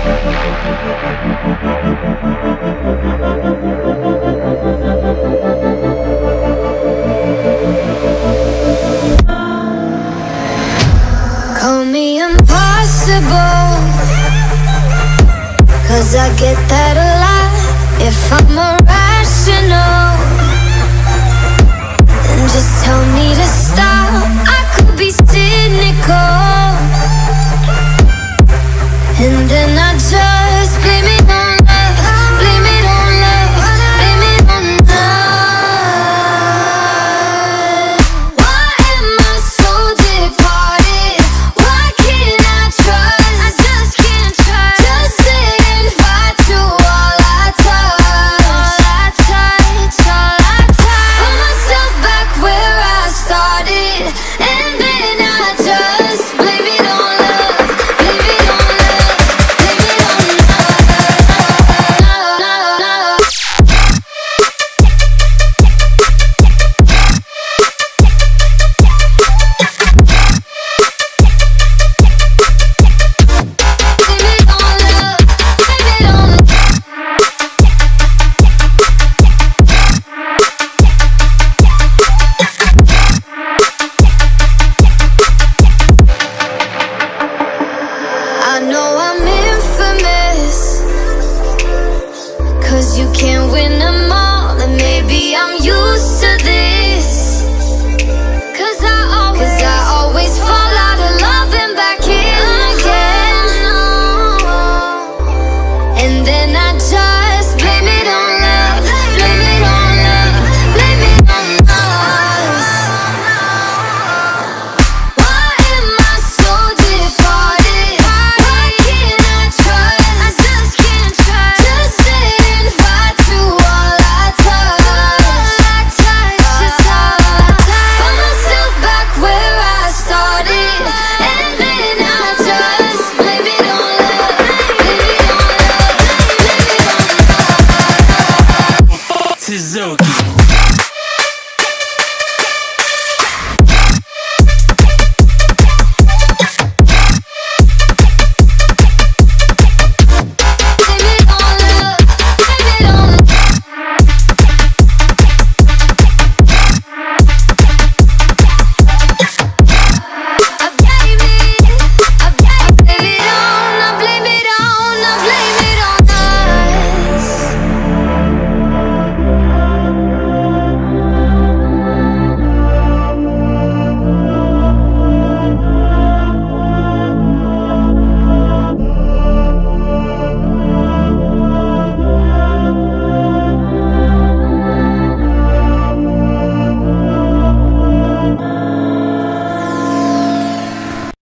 Call me impossible, 'cause I get that a lot. If I'm irrational, then just tell me to stop. I could be cynical, and then I just blame it on love, blame it on love, blame it on love. Why am I so departed? Why can't I trust? I just can't trust. Just saying bye to all I touch, all I touch, all I touch. Put myself back where I started, and then I just blame it on love, blame it on love, blame it on love. Blame it on love, blame it on love. I know I'm infamous, 'cause you can't win them all, and maybe I'm used to this.